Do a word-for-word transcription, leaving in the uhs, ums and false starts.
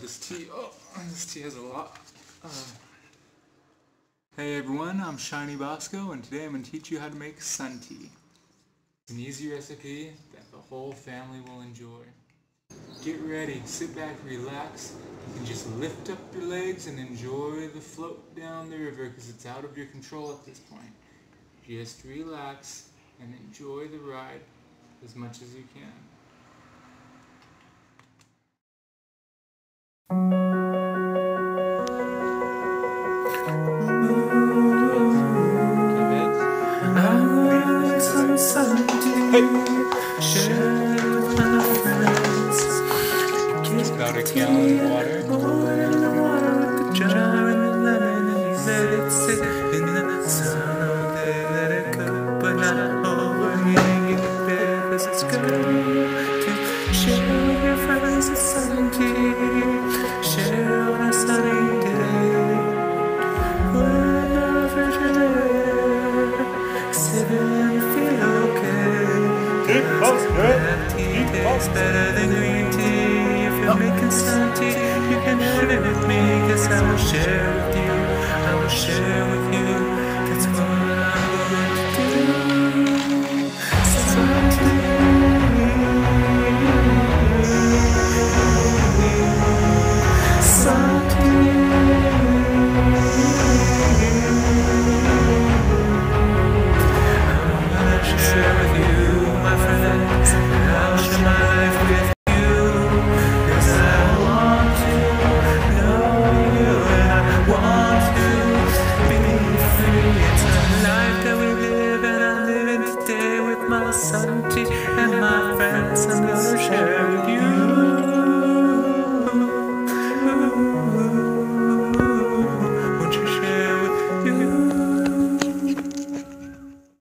this tea. Oh, this tea has a lot. Uh. Hey everyone, I'm Shiny Bosco, and today I'm going to teach you how to make sun tea. It's an easy recipe that the whole family will enjoy. Get ready, sit back, relax, and just lift up your legs and enjoy the float down the river because it's out of your control at this point. Just relax and enjoy the ride as much as you can. It's about a gallon of water. It's better than green tea. If you're making sun tea, you can have it with me, 'cause I will share with you, I will share with you.